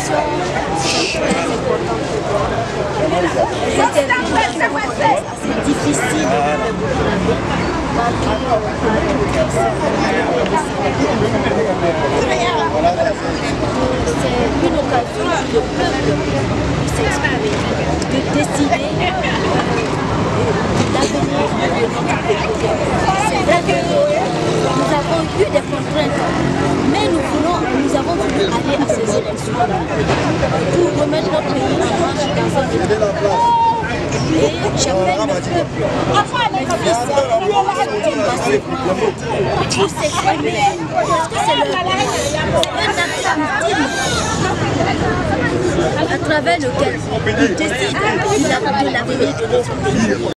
élections sont très importantes pour moi. C'était un contexte assez difficile pour la vie, malgré c'est une occasion pour le peuple de s'exprimer, de décider l'avenir de notre pays. C'est vrai que nous avons eu des contraintes, mais nous avons voulu aller à ces élections pour remettre notre pays en marche dans un état. Et j'appelle le peuple, mes fils, pour s'exprimer, parce que c'est un acte ultime à travers lequel on décide de l'avenir de notre pays.